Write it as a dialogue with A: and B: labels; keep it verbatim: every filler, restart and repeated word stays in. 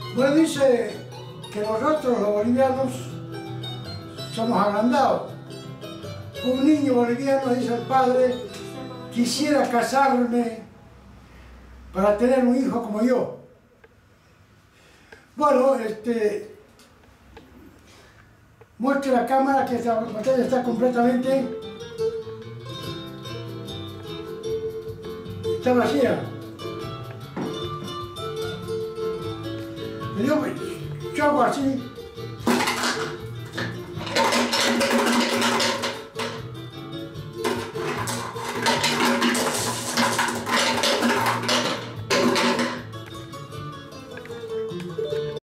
A: Bueno, dice que nosotros los bolivianos somos agrandados. Un niño boliviano dice al padre, quisiera casarme para tener un hijo como yo. Bueno, este, muestre la cámara que esta pantalla está completamente, está vacía. Yo, yo hago así.